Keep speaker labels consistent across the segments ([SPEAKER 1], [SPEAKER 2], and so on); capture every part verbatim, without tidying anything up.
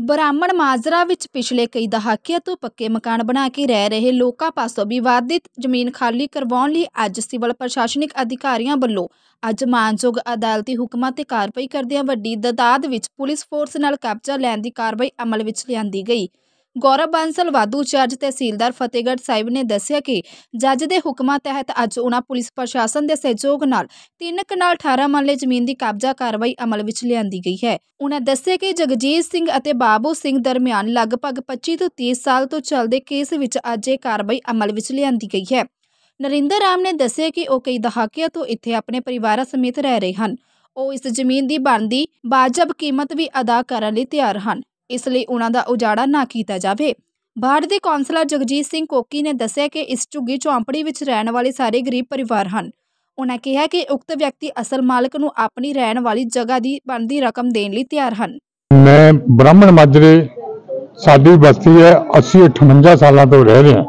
[SPEAKER 1] ਬ੍ਰਾਹਮਣ ਮਾਜਰਾ ਵਿੱਚ ਪਿਛਲੇ ਕਈ ਦਹਾਕਿਆਂ ਤੋਂ ਪੱਕੇ ਮਕਾਨ ਬਣਾ ਕੇ ਰਹਿ ਰਹੇ ਲੋਕਾਂ ਪਾਸੋਂ ਵਿਵਾਦਿਤ ਜ਼ਮੀਨ ਖਾਲੀ ਕਰਵਾਉਣ ਲਈ ਅੱਜ ਸਿਵਲ ਪ੍ਰਸ਼ਾਸਨਿਕ ਅਧਿਕਾਰੀਆਂ ਵੱਲੋਂ ਅੱਜ ਮਾਨਯੋਗ ਅਦਾਲਤੀ ਹੁਕਮਾਂ ਤੇ ਕਾਰਵਾਈ ਕਰਦਿਆਂ ਵੱਡੀ ਤਾਦਾਦ ਵਿੱਚ ਪੁਲਿਸ ਫੋਰਸ ਨਾਲ ਕਬਜ਼ਾ ਲੈਣ ਦੀ ਕਾਰਵਾਈ ਅਮਲ ਵਿੱਚ ਲਿਆਂਦੀ ਗਈ। ਗੌਰਵ ਬਾਂਸਲ ਵਾਧੂ ਚਾਰਜ ਤਹਿਸੀਲਦਾਰ ਫਤਿਹਗੜ੍ਹ ਸਾਹਿਬ ਨੇ ਦੱਸਿਆ ਕਿ ਜੱਜ ਦੇ ਹੁਕਮਾਂ ਤਹਿਤ ਅੱਜ ਉਨ੍ਹਾਂ ਪੁਲਿਸ ਪ੍ਰਸ਼ਾਸਨ ਦੇ ਸਹਿਯੋਗ ਨਾਲ ਤਿੰਨ ਕਨਾਲ ਅਠਾਰਾਂ ਮਰਲੇ ਜ਼ਮੀਨ ਦੀ ਕਬਜ਼ਾ ਕਾਰਵਾਈ ਅਮਲ ਵਿੱਚ ਲਿਆਂਦੀ ਗਈ ਹੈ। ਉਨ੍ਹਾਂ ਦੱਸਿਆ ਕਿ ਜਗਜੀਤ ਸਿੰਘ ਅਤੇ ਬਾਬੂ ਸਿੰਘ ਦਰਮਿਆਨ ਲਗਭਗ ਪੱਚੀ ਤੋਂ ਤੀਹ ਸਾਲ ਤੋਂ ਚੱਲਦੇ ਕੇਸ ਵਿੱਚ ਅੱਜ ਇਹ ਕਾਰਵਾਈ ਅਮਲ ਵਿੱਚ ਲਿਆਂਦੀ ਗਈ ਹੈ। ਨਰਿੰਦਰ ਰਾਮ ਨੇ ਦੱਸਿਆ ਕਿ ਉਹ ਕਈ ਦਹਾਕਿਆਂ ਤੋਂ ਇੱਥੇ ਆਪਣੇ ਪਰਿਵਾਰਾਂ ਸਮੇਤ ਰਹਿ ਰਹੇ ਹਨ। ਉਹ ਇਸ ਜ਼ਮੀਨ ਦੀ ਬਣਦੀ ਵਾਜਬ ਕੀਮਤ ਵੀ ਅਦਾ ਕਰਨ ਲਈ ਤਿਆਰ ਹਨ, ਇਸ ਲਈ ਉਨ੍ਹਾਂ ਦਾ ਉਜਾੜਾ ਨਾ ਕੀਤਾ ਜਾਵੇ। ਬਾੜ ਦੇ ਕੌਂਸਲਰ ਜਗਜੀਤ ਸਿੰਘ ਕੋਕੀ ਨੇ ਦੱਸਿਆ ਕਿ ਇਸ ਝੁੱਗੀ ਝੌਂਪੜੀ ਵਿੱਚ ਰਹਿਣ ਵਾਲੇ ਸਾਰੇ ਗਰੀਬ ਪਰਿਵਾਰ ਹਨ। ਉਨ੍ਹਾਂ ਕਿਹਾ ਕਿ ਉਕਤ ਵਿਅਕਤੀ ਅਸਲ ਮਾਲਕ ਨੂੰ ਆਪਣੀ ਰਹਿਣ ਵਾਲੀ ਜਗ੍ਹਾ ਦੀ ਬਣਦੀ ਰਕਮ ਦੇਣ ਲਈ ਤਿਆਰ ਹਨ।
[SPEAKER 2] ਮੈਂ ਬ੍ਰਾਹਮਣ ਮਾਜਰੇ ਸਾਡੀ ਬਸਤੀ ਹੈ, ਅਸੀਂ ਅਠਵੰਜਾ ਸਾਲਾਂ ਤੋਂ ਰਹਿ ਰਹੇ ਹਾਂ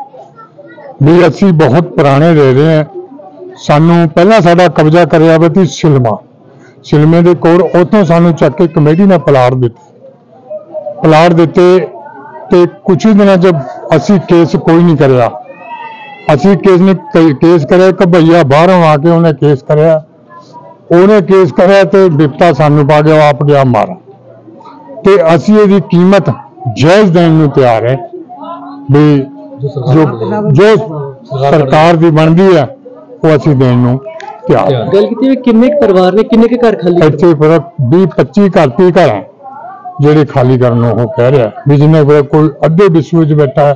[SPEAKER 2] ਵੀ ਅਸੀਂ ਬਹੁਤ ਪੁਰਾਣੇ ਰਹਿ ਰਹੇ ਹਾਂ। ਸਾਨੂੰ ਪਹਿਲਾਂ ਸਾਡਾ ਕਬਜ਼ਾ ਕਰਿਆ ਵਾ ਸੀ ਸਿਲਮਾ ਸਿਲਮੇ ਦੇ ਕੋਲ, ਉੱਥੋਂ ਸਾਨੂੰ ਚੱਕ ਕੇ ਕਮੇਟੀ ਨੇ ਪਲਾਟ ਦਿੱਤੇ ਪਲਾਟ ਦਿੱਤੇ ਤੇ ਕੁਝ ਹੀ ਦਿਨਾਂ 'ਚ ਅਸੀਂ ਕੇਸ ਕੋਈ ਨਹੀਂ ਕਰਿਆ। ਅਸੀਂ ਕੇਸ ਨੇ ਕੇਸ ਕਰਿਆ, ਇੱਕ ਭਈਆ ਬਾਹਰੋਂ ਆ ਕੇ ਉਹਨੇ ਕੇਸ ਕਰਿਆ ਉਹਨੇ ਕੇਸ ਕਰਿਆ ਤੇ ਬਿਪਤਾ ਸਾਨੂੰ ਪਾ ਗਿਆ, ਆਪ ਗਿਆ ਮਾਰਾ। ਤੇ ਅਸੀਂ ਇਹਦੀ ਕੀਮਤ ਜਾਇਜ਼ ਦੇਣ ਨੂੰ ਤਿਆਰ ਹੈ ਵੀ ਜੋ ਜੋ ਸਰਕਾਰ ਦੀ ਬਣਦੀ ਹੈ ਉਹ ਅਸੀਂ ਦੇਣ ਨੂੰ ਤਿਆਰ।
[SPEAKER 3] ਗੱਲ ਕੀਤੀ ਕਿੰਨੇ ਪਰਿਵਾਰ ਨੇ, ਕਿੰਨੇ ਕੇ ਘਰ ਖਾਲੀ?
[SPEAKER 2] ਇੱਥੇ ਵੀਹ ਪੱਚੀ ਘਰ ਤੀ ਘਰ ਹੈ ਜਿਹੜੇ ਖਾਲੀ ਕਰਨ ਨੂੰ ਉਹ ਕਹਿ ਰਿਹਾ ਵੀ ਜਿੰਨੇ ਕੋਈ ਅੱਧੇ ਵਿਸੂ 'ਚ ਬੈਠਾ,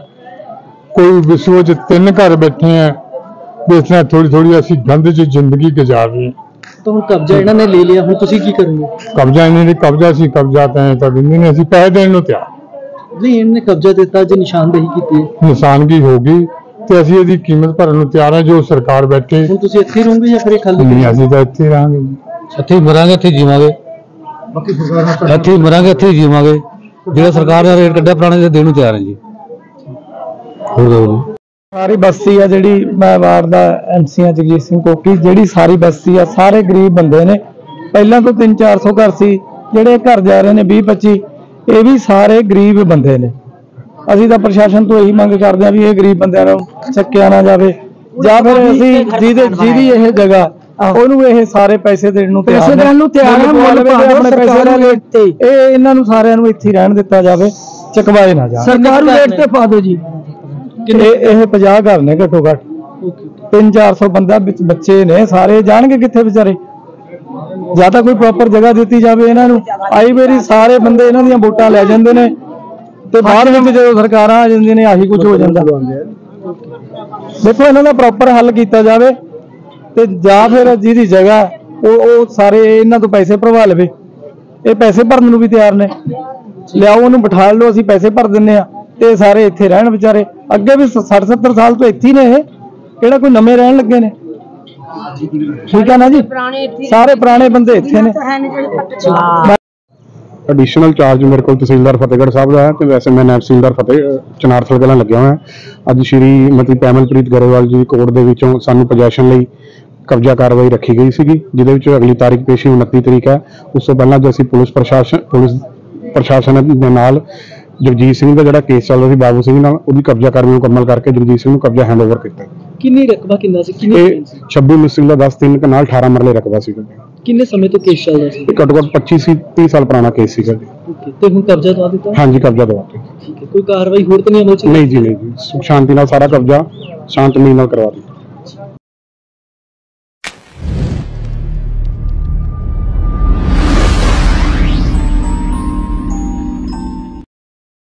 [SPEAKER 2] ਕੋਈ ਵਿਸੂ 'ਚ ਤਿੰਨ ਘਰ ਬੈਠੇ ਆ। ਇਸ ਤਰ੍ਹਾਂ ਥੋੜੀ ਥੋੜੀ ਅਸੀਂ ਗੰਦ 'ਚ ਜ਼ਿੰਦਗੀ ਗੁਜ਼ਾਰ ਰਹੇ ਹਾਂ।
[SPEAKER 3] ਤਾਂ ਹੁਣ ਕਬਜ਼ਾ ਇਹਨਾਂ ਨੇ ਲੈ ਲਿਆ, ਹੁਣ ਤੁਸੀਂ ਕੀ ਕਰੋਗੇ?
[SPEAKER 2] ਕਬਜ਼ਾ ਇਹਨਾਂ ਨੇ ਕਬਜ਼ਾ ਸੀ ਕਬਜ਼ਾ ਤਾਂ ਤਾਂ ਦਿੰਦੇ ਨੇ, ਅਸੀਂ ਪੈਸੇ ਦੇਣ ਨੂੰ ਤਿਆਰ
[SPEAKER 3] ਨਹੀਂ। ਇਹਨੇ ਕਬਜ਼ਾ ਦਿੱਤਾ, ਜੇ ਨਿਸ਼ਾਨਦੇਹੀ ਕੀਤੀ ਹੈ,
[SPEAKER 2] ਨਿਸ਼ਾਨਗੀ ਹੋ ਗਈ ਤੇ ਅਸੀਂ ਇਹਦੀ ਕੀਮਤ ਭਰਨ ਨੂੰ ਤਿਆਰ ਹਾਂ। ਜੋ ਸਰਕਾਰ ਬੈਠੇ।
[SPEAKER 3] ਹੁਣ ਤੁਸੀਂ ਇੱਥੇ ਰਹੋਗੇ ਜਾਂ ਫਿਰ ਖਾਲੀ?
[SPEAKER 2] ਨਹੀਂ, ਅਸੀਂ ਤਾਂ ਇੱਥੇ ਰਹਾਂਗੇ,
[SPEAKER 4] ਇੱਥੇ ਮਰਾਂਗੇ, ਇੱਥੇ ਜੀਵਾਂਗੇ, ਇੱਥੇ ਮਰਾਂਗੇ, ਇੱਥੇ ਜੀਵਾਂਗੇ। ਜਿਹੜਾ ਸਰਕਾਰ ਦਾ ਰੇਟ ਕੱਢਿਆ ਪੁਰਾਣੇ ਦੇ ਦੇਣ ਨੂੰ ਤਿਆਰ ਹੈ ਜੀ।
[SPEAKER 5] ਸਾਰੀ ਬਸਤੀ ਆ ਜਿਹੜੀ ਮੈਂ ਵਾਰਡ ਦਾ ਐਮਸੀ ਆ ਜਗਜੀਤ ਸਿੰਘ ਕੋਕੀ, ਜਿਹੜੀ ਸਾਰੀ ਬਸਤੀ ਆ ਸਾਰੇ ਗਰੀਬ ਬੰਦੇ ਨੇ। ਪਹਿਲਾਂ ਤੋਂ ਤਿੰਨ ਚਾਰ ਸੌ ਘਰ ਸੀ, ਜਿਹੜੇ ਘਰ ਜਾ ਰਹੇ ਨੇ ਵੀਹ ਪੱਚੀ, ਇਹ ਵੀ ਸਾਰੇ ਗਰੀਬ ਬੰਦੇ ਨੇ। ਅਸੀਂ ਤਾਂ ਪ੍ਰਸ਼ਾਸਨ ਤੋਂ ਇਹੀ ਮੰਗ ਕਰਦੇ ਆ ਵੀ ਇਹ ਗਰੀਬ ਬੰਦਿਆਂ ਨੂੰ ਚੱਕਿਆ ਨਾ ਜਾਵੇ, ਜਾਂ ਫਿਰ ਅਸੀਂ ਜਿਹਦੇ ਜਿਹਦੀ ਇਹ ਜਗ੍ਹਾ ਉਹਨੂੰ ਇਹ ਸਾਰੇ ਪੈਸੇ ਦੇਣ ਨੂੰ ਤਿਆਰ ਨੇ। ਆਪਣੇ ਪੈਸੇ ਲੈ ਇਹ ਇਹਨਾਂ ਨੂੰ ਸਾਰਿਆਂ ਨੂੰ ਇੱਥੇ ਰਹਿਣ ਦਿੱਤਾ ਜਾਵੇ, ਚਕਵਾਏ ਨਾ ਜਾਵੇ।
[SPEAKER 3] ਸਰਕਾਰ ਨੂੰ ਰੇਟ ਤੇ ਪਾ ਦਿਓ ਜੀ।
[SPEAKER 5] ਇਹ ਪੰਜਾਹ ਘਰ ਨੇ ਘੱਟੋ ਘੱਟ, ਤਿੰਨ ਚਾਰ ਸੌ ਬੰਦਾ ਵਿੱਚ ਬੱਚੇ ਨੇ, ਸਾਰੇ ਜਾਣਗੇ ਕਿੱਥੇ ਵਿਚਾਰੇ। ਜਾਂ ਤਾਂ ਕੋਈ ਪ੍ਰੋਪਰ ਜਗ੍ਹਾ ਦਿੱਤੀ ਜਾਵੇ ਇਹਨਾਂ ਨੂੰ। ਆਈ ਵਾਰੀ ਸਾਰੇ ਬੰਦੇ ਇਹਨਾਂ ਦੀਆਂ ਵੋਟਾਂ ਲੈ ਜਾਂਦੇ ਨੇ ਤੇ ਬਾਅਦ ਵਿੱਚ ਜਦੋਂ ਸਰਕਾਰਾਂ ਆ ਜਾਂਦੀਆਂ ਨੇ ਆਹੀ ਕੁਝ ਹੋ ਜਾਂਦਾ। ਦੇਖੋ ਇਹਨਾਂ ਦਾ ਪ੍ਰੋਪਰ ਹੱਲ ਕੀਤਾ ਜਾਵੇ ਤੇ ਜਾਂ ਫਿਰ ਜਿਹਦੀ ਜਗ੍ਹਾ ਉਹ ਉਹ ਸਾਰੇ ਇਹਨਾਂ ਤੋਂ ਪੈਸੇ ਭਰਵਾ ਲਵੇ। ਇਹ ਪੈਸੇ ਭਰਨ ਨੂੰ ਵੀ ਤਿਆਰ ਨੇ, ਲਿਆਓ ਉਹਨੂੰ ਬਿਠਾ ਲਓ, ਅਸੀਂ ਪੈਸੇ ਭਰ ਦਿੰਦੇ ਆ ਤੇ ਸਾਰੇ ਇੱਥੇ ਰਹਿਣ ਵਿਚਾਰੇ। ਅੱਗੇ ਵੀ ਸੱਠ ਸੱਤਰ ਸਾਲ ਤੋਂ ਇੱਥੇ ਨੇ, ਇਹ ਕਿਹੜਾ ਕੋਈ ਨਵੇਂ ਰਹਿਣ ਲੱਗੇ ਨੇ। ਠੀਕ ਹੈ ਨਾ ਜੀ, ਸਾਰੇ ਪੁਰਾਣੇ ਬੰਦੇ ਇੱਥੇ ਨੇ।
[SPEAKER 2] ਐਡੀਸ਼ਨਲ ਚਾਰਜ ਮੇਰੇ ਕੋਲ ਤਹਿਸੀਲਦਾਰ ਫਤਿਹਗੜ੍ਹ ਸਾਹਿਬ ਦਾ ਹੈ ਤੇ ਵੈਸੇ ਮੈਂ ਨਾਇਬ ਤਹਿਸੀਲਦਾਰ ਫਤਿਹ ਚਨਾਰਥਲ ਕਲਾਂ ਲੱਗਿਆ ਹੋਇਆ। ਅੱਜ ਸ਼੍ਰੀ ਮਤੀ ਪੈਮਲਪ੍ਰੀਤ ਗਰੇਵਾਲ ਜੀ ਕੋਰਟ ਦੇ ਵਿੱਚੋਂ ਸਾਨੂੰ ਪੋਜੈਸ਼ਨ ਲਈ ਕਬਜ਼ਾ ਕਾਰਵਾਈ ਰੱਖੀ ਗਈ ਸੀਗੀ, ਜਿਹਦੇ ਵਿੱਚ ਅਗਲੀ ਤਾਰੀਖ ਪੇਸ਼ੀ ਉਨੱਤੀ ਤਰੀਕ ਹੈ। ਉਸ ਤੋਂ ਪਹਿਲਾਂ ਜੋ ਅਸੀਂ ਪੁਲਿਸ ਪ੍ਰਸ਼ਾਸਨ ਪੁਲਿਸ ਪ੍ਰਸ਼ਾਸਨ ਦੇ ਨਾਲ ਜਗਜੀਤ ਸਿੰਘ ਦਾ ਜਿਹੜਾ ਕੇਸ ਚੱਲ ਰਿਹਾ ਸੀ ਬਾਬੂ ਸਿੰਘ ਨਾਲ, ਉਹਦੀ ਕਬਜ਼ਾ ਕਾਰਵਾਈ ਮੁਕੰਮਲ ਕਰਕੇ ਜਗਜੀਤ ਸਿੰਘ ਨੂੰ ਕਬਜ਼ਾ ਹੈਂਡਓਵਰ ਕੀਤਾ।
[SPEAKER 3] ਕਿੰਨੀ ਰਕਬਾ ਕਿੰਨਾ ਸੀ? ਕਿੰਨੇ?
[SPEAKER 2] ਛੱਬੀ ਮਿਸਲ ਦਾ ਦਸ ਤਿੰਨ ਕਨਾਲ ਅਠਾਰਾਂ ਮਰਲੇ ਰਕਬਾ ਸੀ।
[SPEAKER 3] ਕਿੰਨੇ ਸਮੇਂ ਤੋਂ ਕੇਸ ਚੱਲਦਾ ਸੀ?
[SPEAKER 2] ਘੱਟੋ ਘੱਟ ਪੱਚੀ ਸੀ ਤੀਹ ਸਾਲ ਪੁਰਾਣਾ ਕੇਸ ਸੀਗਾ ਜੀ।
[SPEAKER 3] ਤੇ ਹੁਣ ਕਬਜ਼ਾ ਦਵਾ ਦਿੱਤਾ?
[SPEAKER 2] ਹਾਂਜੀ, ਕਬਜ਼ਾ ਦਵਾ ਦਿੱਤਾ।
[SPEAKER 3] ਠੀਕ ਹੈ, ਕੋਈ ਕਾਰਵਾਈ ਹੋਰ ਤਾਂ ਨਹੀਂ ਅਮਲ ਚ?
[SPEAKER 2] ਨਹੀਂ ਜੀ, ਨਹੀਂ ਜੀ, ਸ਼ਾਂਤੀ ਨਾਲ ਸਾਰਾ ਕਬਜ਼ਾ ਸ਼ਾਂਤਮਈ ਨਾਲ ਕਰਵਾ ਦਿੱਤਾ।